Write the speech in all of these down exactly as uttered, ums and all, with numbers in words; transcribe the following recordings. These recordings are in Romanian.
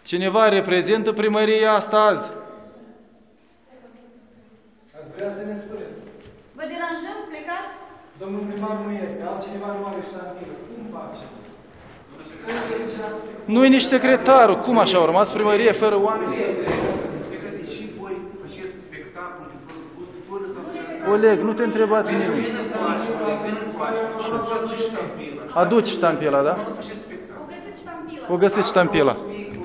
Cineva reprezintă primăria asta azi? Ați vrea să ne spuneți? Vă deranjăm? Plecați? Domnul primar nu este, altcineva nu are ștampilă. Cum face? Nu e nici secretarul. Cum așa? Au rămas primărie fără oameni? Deși voi faceți spectacol de prost fără să Oleg, nu te-a întrebat nimeni. Aduci ștampila, da? O găsiți ștampila. O găsiți ștampila.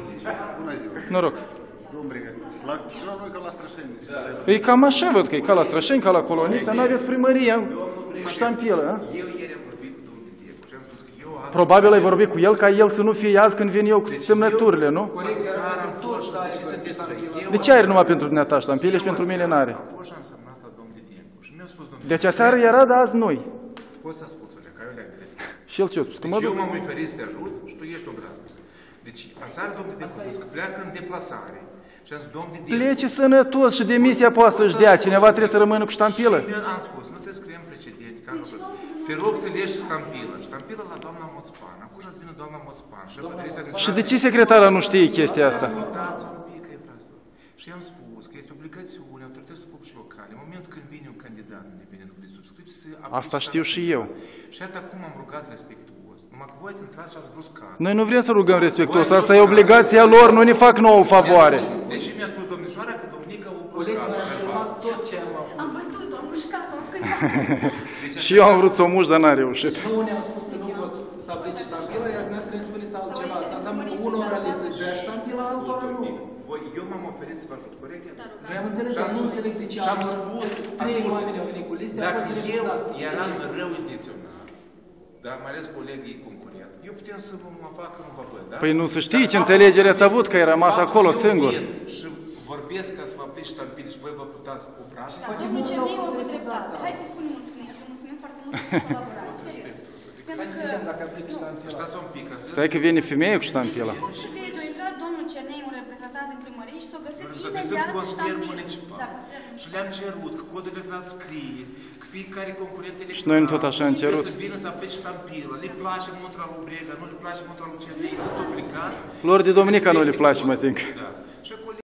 Bună ziua! Noroc. Domn brigadier, la Chișinău nu e ca la Strășeni. Păi cam așa văd că e ca la Strășeni, ca la Colonița, n-aveți primăria cu ștampilă, a? Eu ieri am vorbit cu domnul Diego și am spus că eu astăzi... Probabil ai vorbit cu el ca el să nu fie azi când vin eu cu semnăturile, nu? Corect, seara am fost, dar și să ștampilă. De ce are numai pentru dumneata ștampile și pentru mine n-are? Am fost și am semnat la domnul Diego și mi-a spus domnul Deci aseară era, dar azi nu-i. poți să asculți, Olea, că eu le-am de respect. Și el ce-a spus? Că mă Deci eu duc. m-am oferit să te ajut și tu ești obraznic. Deci aseară domnul Diego a spus că pleacă în deplasare. Și am zis, domnul Diego... Plece sănătos și demisia poate să-și dea. Cineva trebuie să rămână cu ștampilă. Și am spus, nu trebuie să scriem precedent. Te rog să leși ștampila. Ștampila la doamna Moțpan. Acum să vină doamna Moțpan. Și de ce secretara nu știe chestia asta? Ascultați un pic, că e vreau să... Și i-am spus că este obligațiune autorității publice locale. În momentul când vine un candidat independent cu subscripție să aplice Asta știu și eu. Și atât acum am rugat respectuos. Numai că voi ați intrat și ați bruscat. Noi nu vrem să rugăm respectuos. Asta e obligația lor, nu ne fac nouă favoare. Deși mi-a spus domnișoara că domnica o Coleg, bruscat. noi am filmat tot ce am avut. Am bătut-o, am mușcat-o, am scăpat. Și eu am vrut să o muș, dar n-a reușit. Nu ne-au spus că nu poți să aplici ștampila, iar dumneavoastră ne spuneți altceva. Asta înseamnă că unora le se dea ștampila, altora nu. Voi, eu m-am oferit să vă ajut, corect? Noi am înțeles, dar nu înțeleg de ce Și am am spus, trei ascult, oameni au venit cu liste, au dacă fost eu refuzați. eram rău intenționat, dar mai ales colegii concurent, eu puteam să vă mă fac că nu vă văd, da? Păi nu să știi ce înțelegere ați avut, că ai rămas acolo singur. Și vorbesc ca să vă aplici ștampile și voi vă putați obrați. Domnul Cernei a avut dreptate. Hai să spunem mulțumim. Să mulțumim foarte mult pentru colaborare. Serios. Hai să vedem dacă aplici ștampila. Stați un pic, ca să... Stai că vine femeie cu ștampila. Cum să vede, a intrat domnul Cernei, un reprezentant din primărie și s-a găsit S-a găsit imediat consilier ștampila. municipal. Da, consilier municipal. Și le-am cerut că codul electoral scrie că fiecare concurent electoral Și noi tot așa am cerut. trebuie să vină să aplici ștampila. Le place motul lui Brega, nu le place motul lui Cernei, sunt obligați. Lor de Dominica nu le place, mă tinc. Da.